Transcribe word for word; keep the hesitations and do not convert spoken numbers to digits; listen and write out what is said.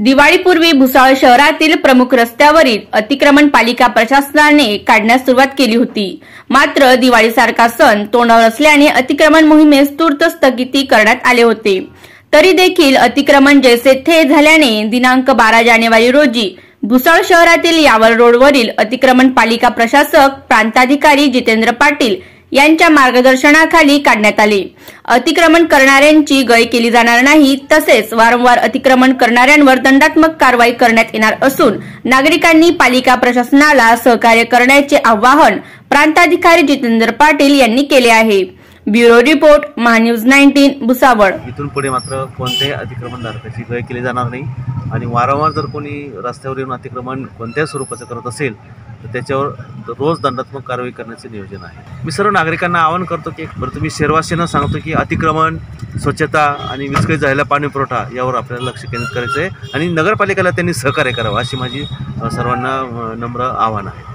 दिवाळीपूर्वी भुसावळ शहरातील प्रमुख रस्त्यावरील अतिक्रमण पालिका प्रशासनाने काढण्यास सुरुवात केली होती। मात्र दिवाळीसारखा सण तोंडावर असल्याने अतिक्रमण मोहिमेस तूर्त स्थगिती करण्यात आले होते। तरी देखील अतिक्रमण जैसे थे झाल्याने दिनांक बारा जानेवारी रोजी भुसावळ शहरातील यावल रोडवरील अतिक्रमण पालिका प्रशासक प्रांताधिकारी जितेंद्र पाटील यांच्या मार्गदर्शनाखाली काढण्यात आले। अतिक्रमण करणाऱ्यांची गय केली जाणार नाही, तसेच वारंवार अतिक्रमण करणाऱ्यांवर दंडात्मक कारवाई करण्यात येणार असून नागरिकांनी पालिका प्रशासनाला सहकार्य करण्याचे आवाहन प्रांताधिकारी जितेंद्र पाटील यांनी केले आहे। Bureau report MahaNews nineteen Bhusawal. इथून पुढे मात्र कोणत्याही अतिक्रमणधारकाची गय केली जाणार नाही आणि वारंवार जर कोणी रस्त्यावर येऊन अतिक्रमण कोणत्याही स्वरूपाचं करत असेल तर त्याच्यावर रोज दंडात्मक कारवाई करण्याचे नियोजन आहे। मी सर्व नागरिकांना आवाहन करतो की बरं तुम्ही शहरवासीयांना सांगतो की अतिक्रमण, स्वच्छता आणि विस्कळीत झालेला पाणी पुरवठा यावर आपल्याला लक्ष केंद्रित करायचं आहे आणि नगरपालिकेला त्यांनी सहकार्य करावं अशी माझी सर्वांना नम्र आवाहन आहे।